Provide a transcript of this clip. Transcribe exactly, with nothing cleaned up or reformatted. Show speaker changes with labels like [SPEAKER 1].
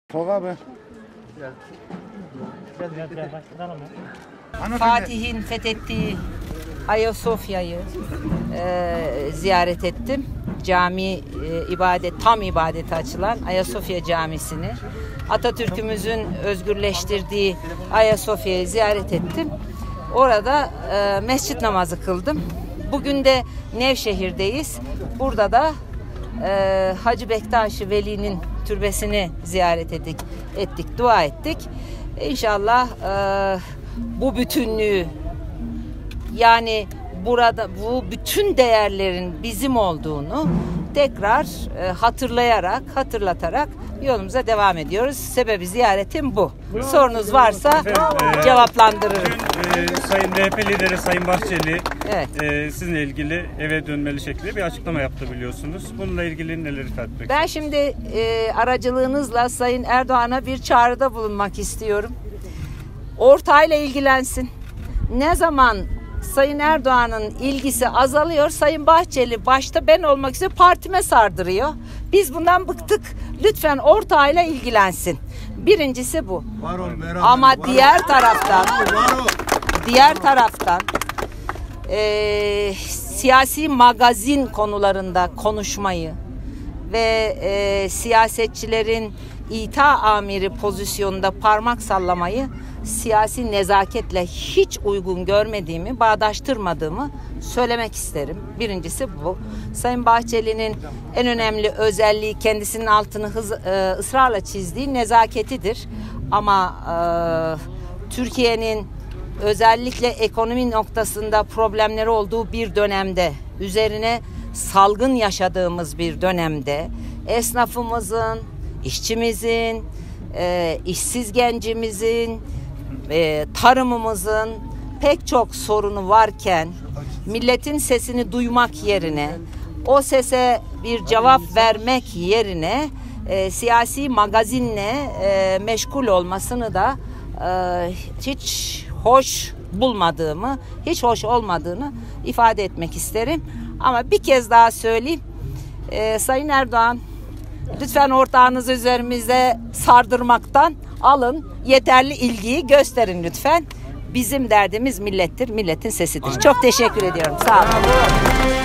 [SPEAKER 1] Tolga abi.
[SPEAKER 2] Fatih'in fethettiği Ayasofya'yı e, ziyaret ettim. Cami e, ibadet, tam ibadete açılan Ayasofya Camisi'ni, Atatürk'ümüzün özgürleştirdiği Ayasofya'yı ziyaret ettim. Orada e, mescit namazı kıldım. Bugün de Nevşehir'deyiz. Burada da e, Hacı Bektaş-ı Veli'nin türbesini ziyaret ettik, ettik, dua ettik. İnşallah e, bu bütünlüğü, yani burada bu bütün değerlerin bizim olduğunu tekrar e, hatırlayarak, hatırlatarak yolumuza devam ediyoruz. Sebebi ziyaretim bu. Buyurun. Sorunuz varsa Efendim, cevaplandırırım.
[SPEAKER 3] Dün e, Sayın D H P lideri Sayın Bahçeli
[SPEAKER 2] evet.
[SPEAKER 3] e, sizinle ilgili eve dönmeli şekilde bir açıklama yaptı biliyorsunuz. Bununla ilgili neler ifade etmek
[SPEAKER 2] Ben şimdi e, aracılığınızla Sayın Erdoğan'a bir çağrıda bulunmak istiyorum. Ortağıyla ilgilensin. Ne zaman Sayın Erdoğan'ın ilgisi azalıyor, Sayın Bahçeli başta ben olmak üzere partime sardırıyor. Biz bundan bıktık. Lütfen ortağıyla ilgilensin. Birincisi bu.
[SPEAKER 1] Var ol,
[SPEAKER 2] Ama
[SPEAKER 1] var
[SPEAKER 2] diğer
[SPEAKER 1] ol.
[SPEAKER 2] taraftan,
[SPEAKER 1] Var ol.
[SPEAKER 2] diğer taraftan e, siyasi magazin konularında konuşmayı ve e, siyasetçilerin ita amiri pozisyonunda parmak sallamayı siyasi nezaketle hiç uygun görmediğimi, bağdaştırmadığımı söylemek isterim. Birincisi bu. Sayın Bahçeli'nin en önemli özelliği kendisinin altını hız, e, ısrarla çizdiği nezaketidir. Ama e, Türkiye'nin özellikle ekonomi noktasında problemleri olduğu bir dönemde, üzerine salgın yaşadığımız bir dönemde esnafımızın, işçimizin, e, işsiz gencimizin, e, tarımımızın pek çok sorunu varken milletin sesini duymak yerine, o sese bir cevap vermek yerine e, siyasi magazinle e, meşgul olmasını da e, hiç hoş bulmadığımı, hiç hoş olmadığını ifade etmek isterim. Ama bir kez daha söyleyeyim, e, Sayın Erdoğan, lütfen ortağınızı üzerimize sardırmaktan alın, yeterli ilgiyi gösterin lütfen. Bizim derdimiz millettir, milletin sesidir. Çok teşekkür ediyorum. Sağ olun.